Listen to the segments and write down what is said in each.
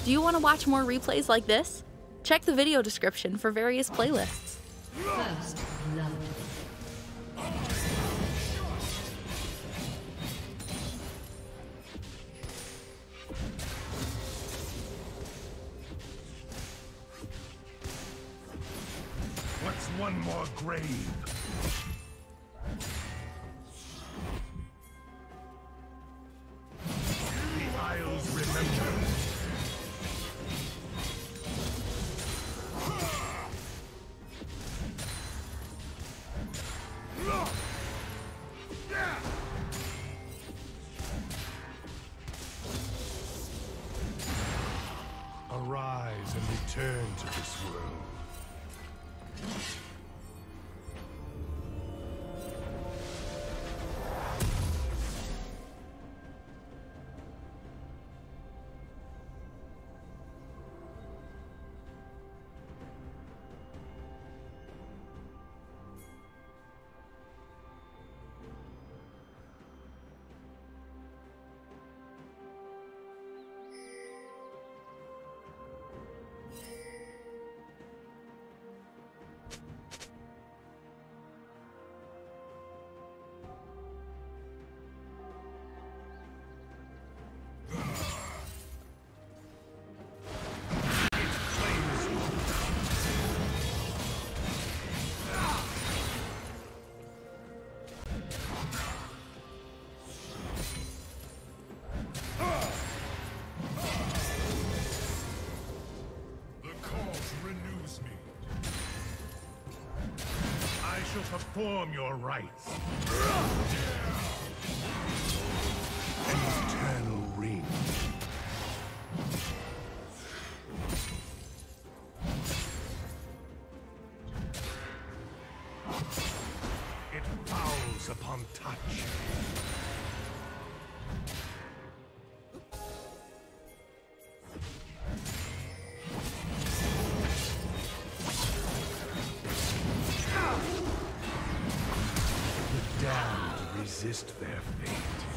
Do you want to watch more replays like this? Check the video description for various playlists. First love. What's one more grave? The Isles remember. Arise and return to this world. Perform your rites. An eternal ring. It fouls upon touch. Resist their fate.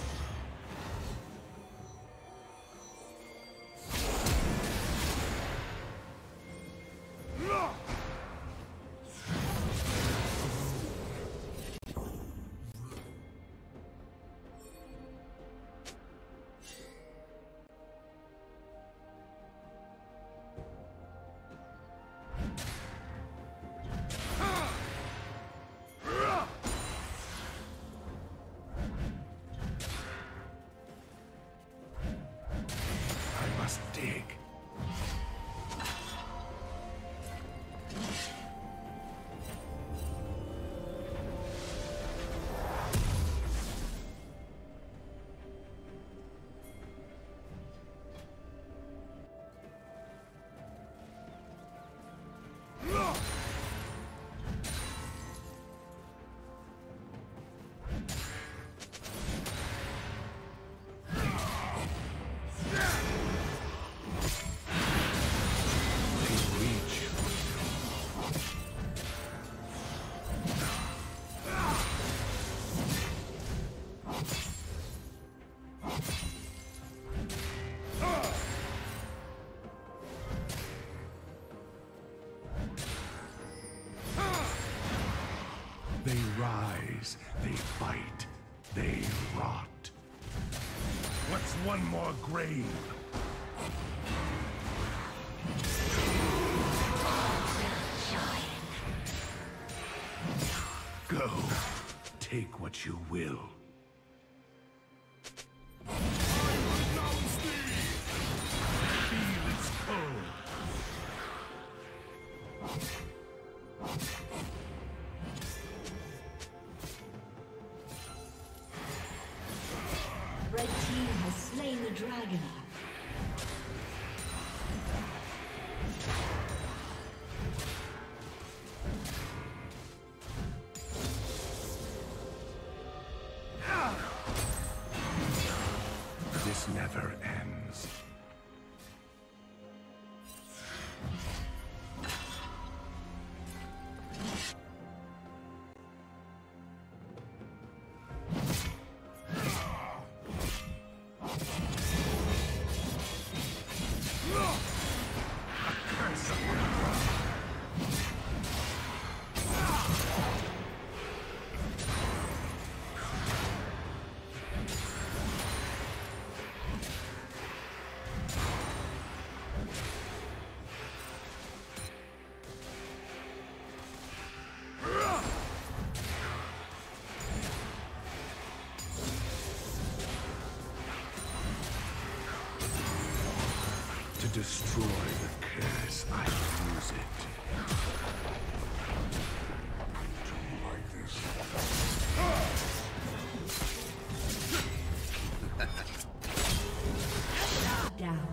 Dig. They rise, they fight, they rot. What's one more grave? Go, take what you will. Feel its pull. Red team has slain the dragon. destroy the curse, I use it. Do you like this? Down.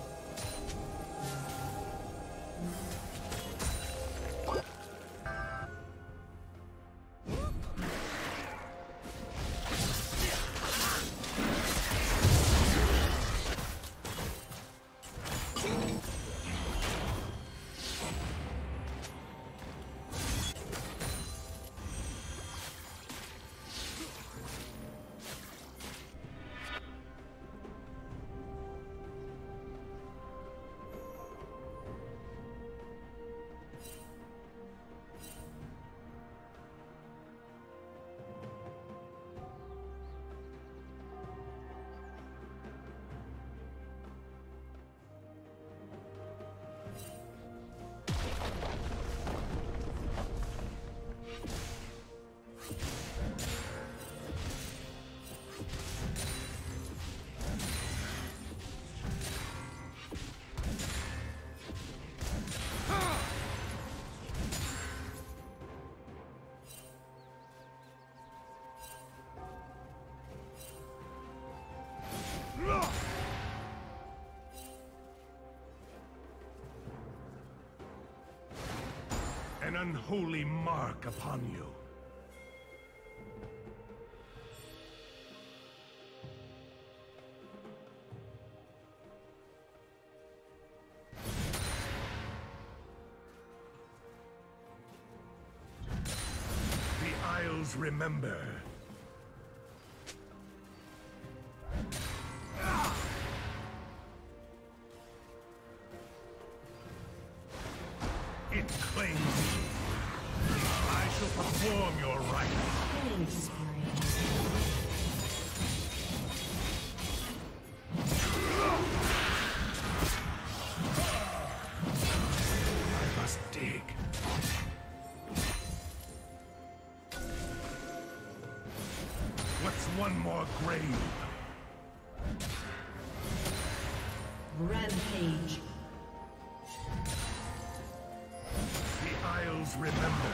An unholy mark upon you. The Isles remember. It claims you. I shall perform your rites. Killing spree. I must dig. What's one more grave? Rampage. The Isles remember.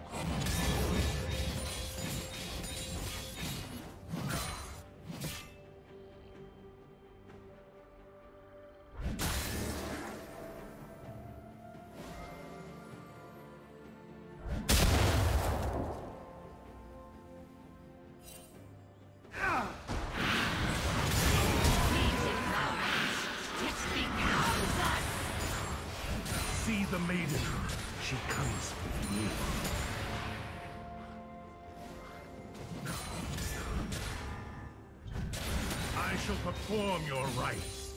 See the maiden. She comes with me. I shall perform your rites.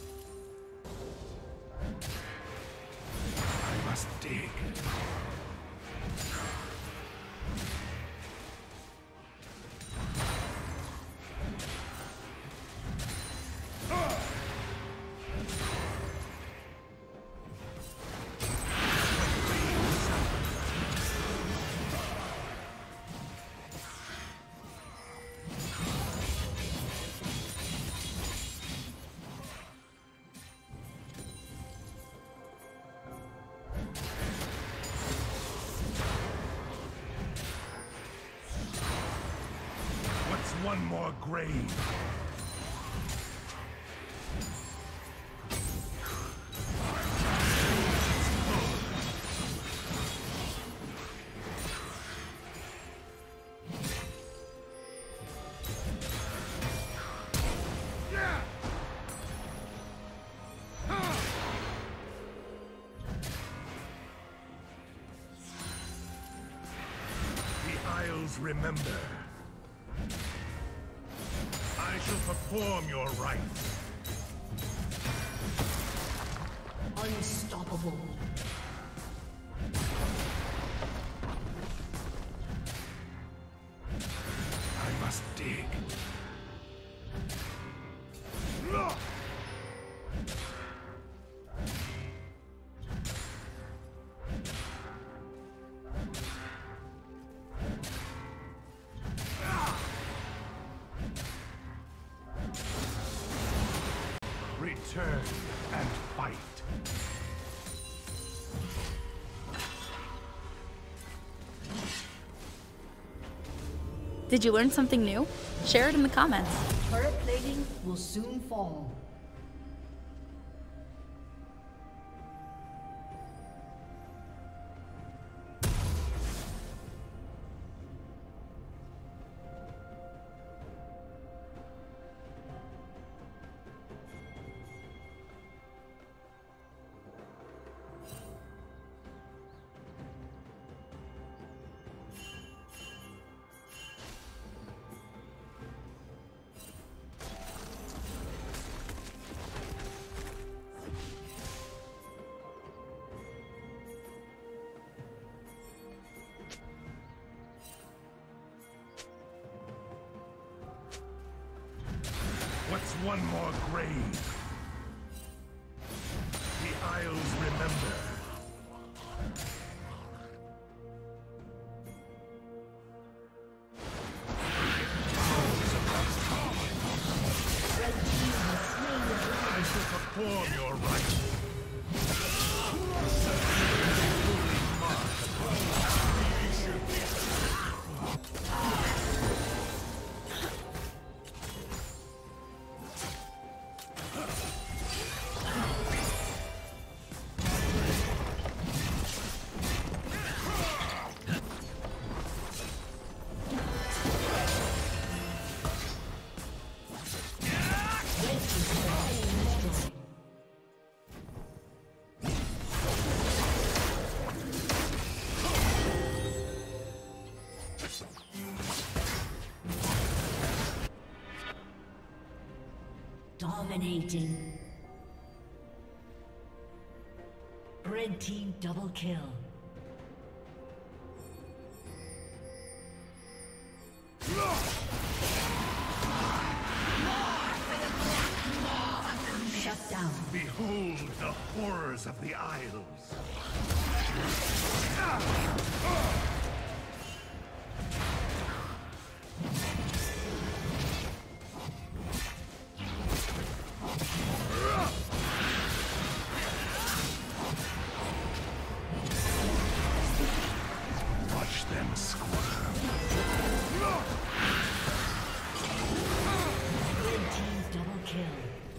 I must dig. One more grave. The Isles remember. I shall perform your rites. Unstoppable. I must dig. Return and fight. Did you learn something new? Share it in the comments. Turret plating will soon fall. What's one more grave? The Isles remember. I shall perform your rites. Dominating. Red team double kill. Shut down. Behold the horrors of the Isles. Watch them squirm. Red team double kill.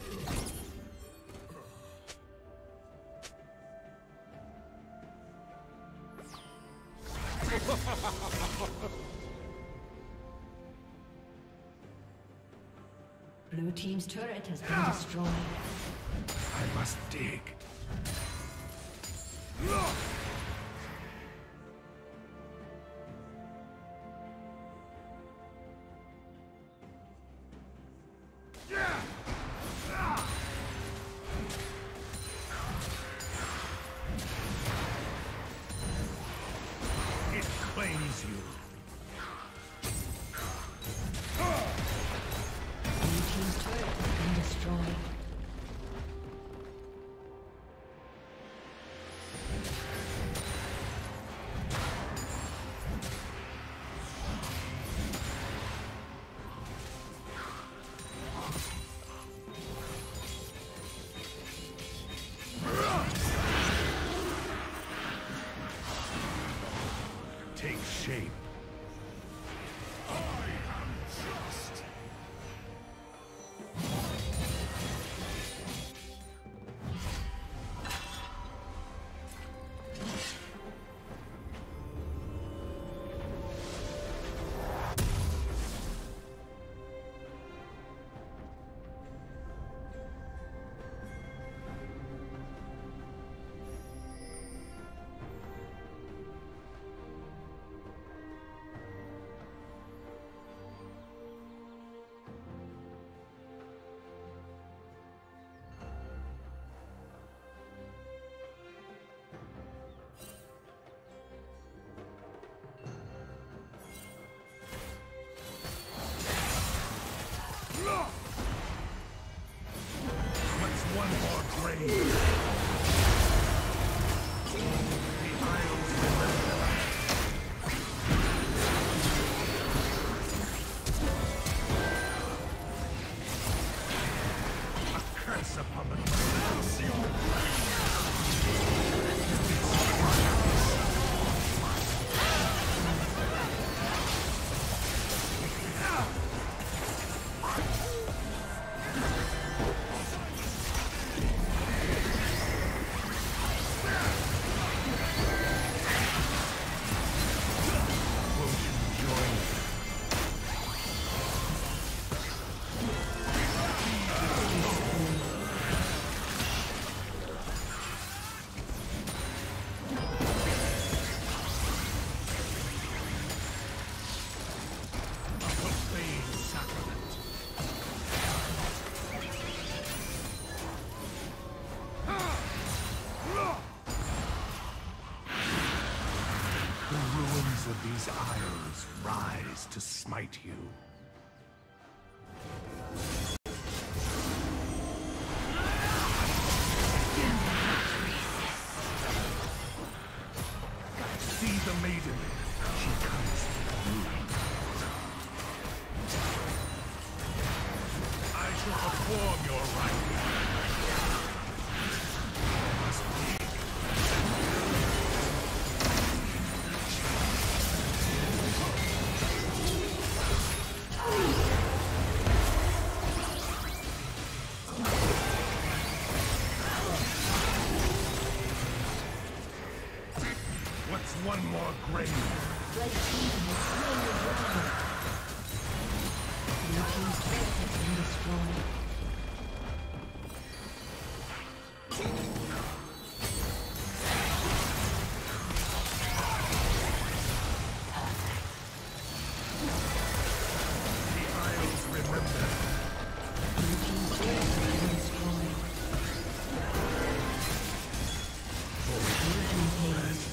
Blue team's turret has been destroyed. I must dig. It claims you. Blue team's turret has been destroyed. Take shape. The ruins of these isles rise to smite you. See the maiden. She comes through. I shall perform your rite. What's one more grave? Red team has slain the dragon. Blue team's turret has been destroyed. The Isles remember. Blue team's turret has been destroyed. Blue team pays.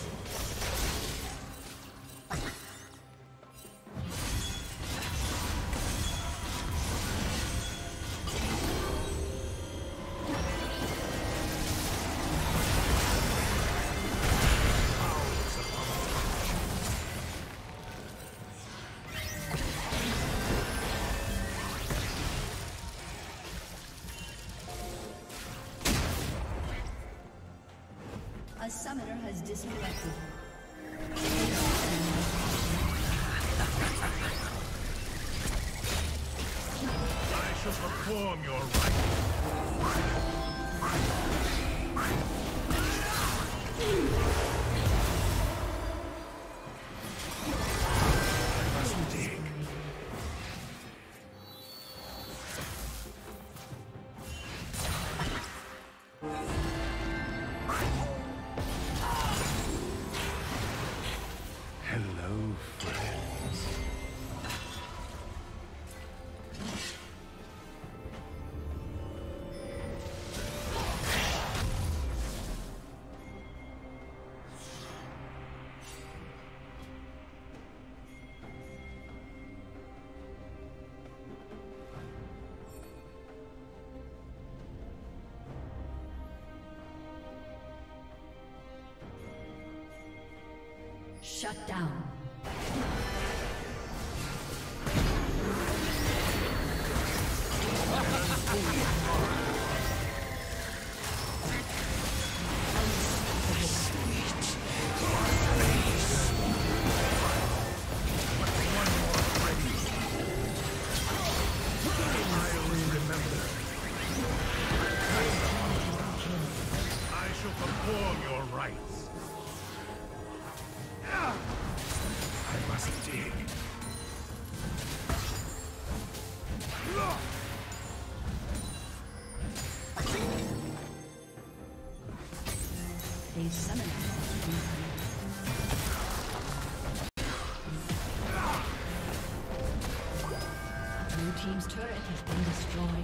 A summoner has disconnected. I shall perform your rite. I must dig. Hello, friends. Shut down. I shall perform your rites. I must dig. They summon Blue team's turret has been destroyed.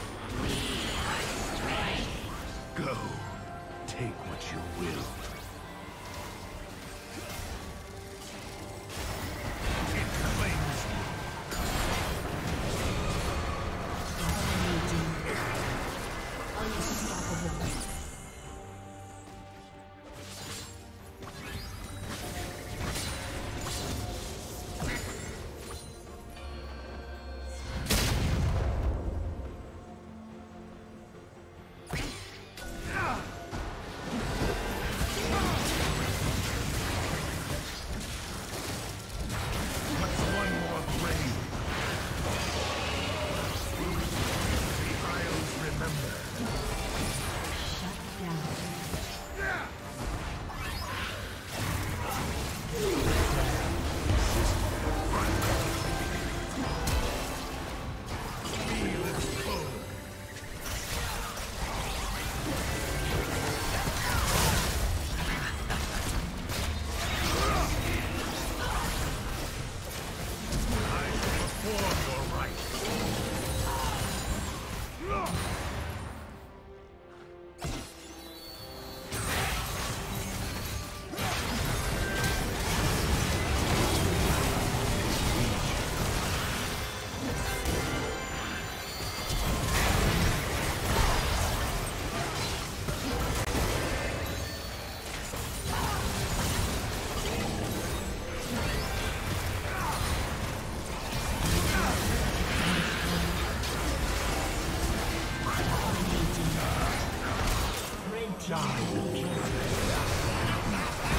Go. Take what you will.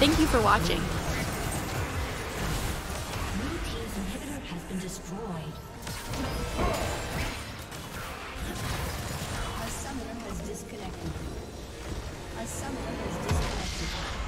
Thank you for watching. Blue team's inhibitor has been destroyed. A summoner has disconnected. A summoner has disconnected.